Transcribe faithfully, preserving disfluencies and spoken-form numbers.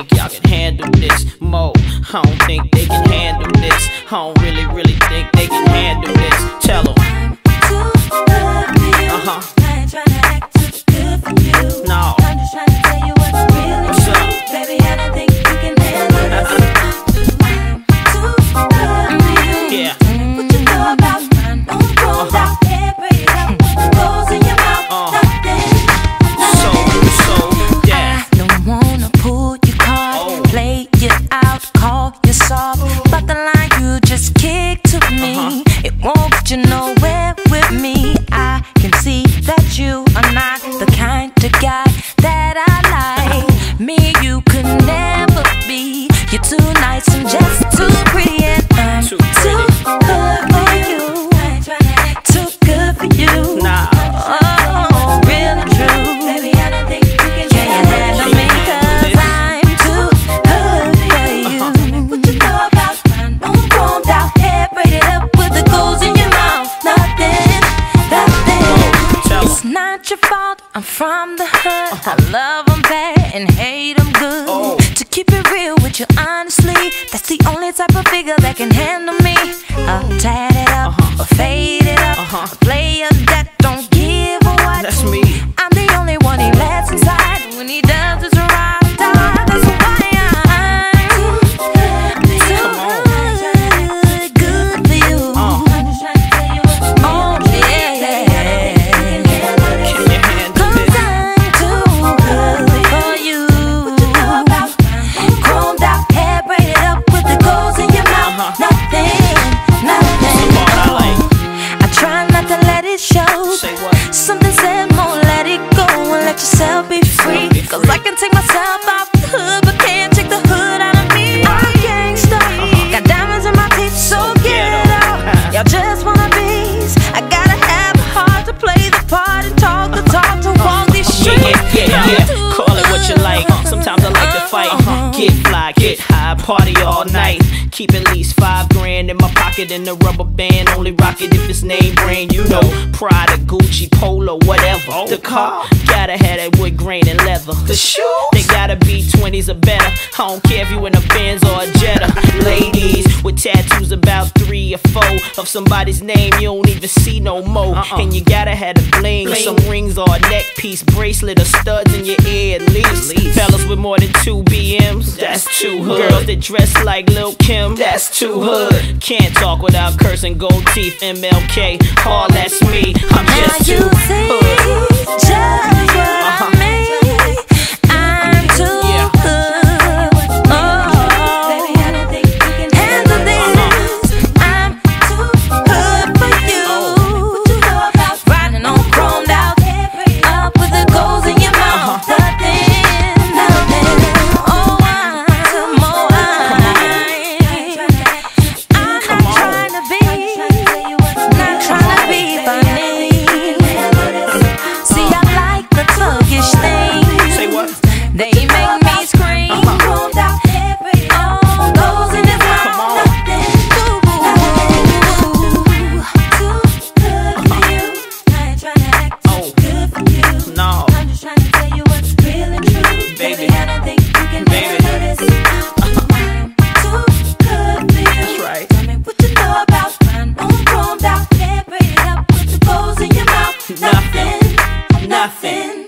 think y'all can handle this. Mo, I don't think they can handle this. I don't really, really think they can handle this. Tell them. I'm too good for you. Uh-huh. I ain't tryna act too good for you. No. I'm just tryna tell you what's really What's true. up? Baby, I don't think you can handle this. I'm too good for you. Yeah. What you know about mine? No gold out here, braid up with the goals in your mouth. Uh. Nothing, So, so, yeah. I don't wanna pull your card, Oh. play you out, call you soft, but the line you just kicked to me, Uh-huh. it won't get you nowhere with me. I can see that you are not the kind of guy that I like. Me and you could never be. You're too nice and just too pretty, and I'm Too too, pretty. good for you. I ain't tryna act too good for you. Nah. Oh, really true. Baby, I don't think you can handle me, 'cause I'm too good for you. What you know about mine? No combed out hair, braided up with the goals in your mouth. Nothing, nothing. Tell It's 'em. not your fault, I'm from the hood. I love them bad and hate them good. Oh. To keep it real with you, honestly, that's the only type of figure that can handle me. I'll tat it up or fade it up. Uh-huh. A player that don't give a what. That's me. I'm the only one he lets inside. When he does, it's a ride or die. That's why I'm too Come on. good, good for you. Uh. Oh, yeah, yeah. Can you handle 'Cause this? I'm too good for you. Combed out hair, braided up with the goals in your mouth. Uh-huh. Nothing, nothing. Part I like. I try not to let it show. Say what? Something said more, let it go and let yourself be free. Be 'Cause free. I can take myself out the hood, but can't take the hood out of me. I'm a gangsta, got diamonds in my teeth, so get it out. Y'all just wanna be. I gotta have a heart to play the part and talk the talk to walk these Yeah, streets. yeah, yeah, yeah. Call it what you like. Sometimes I like to fight. Get fly, get high, party all night. Keep at least five grand in my pocket in the rubber band. Only rock it if it's name brand, you know. Prada, Gucci, Polo, whatever. The car gotta have that wood grain and leather. The shoes, they gotta be twenties or better. I don't care if you in a Benz or a Jetta. Ladies with tattoos about three or four of somebody's name you don't even see no more. Uh-uh. And you gotta have the bling, bling, some rings or a neck piece, bracelet or studs in your ear at least. least. Fellas with more than two B Ms, that's too hood. Girls that dress like Lil' Kim, that's too hood. Can't talk without cursing, gold teeth, M L K, all that's me. I'm Now just you too see hood. just what Uh-huh. I mean. I'm too Yeah. good. Oh, handle this. I'm too good for you. Riding on chromed out, up with the goals in your mouth. Nothing, nothing. Oh, I'm more wine. I'm not trying to be, not trying to be funny. See, I like the thuggish things. Say what? They make me scream. Oh, goes in his mouth. on. Nothing. Too good for you. I ain't tryna act too Oh. good for you. No. I'm just trying to tell you what's real and true. Baby. I don't think you can Baby. handle this. I'm too good for you. That's right. Tell me what you know about mine. No combed out hair, braided up with the goals in your mouth. Nothing. Nothing.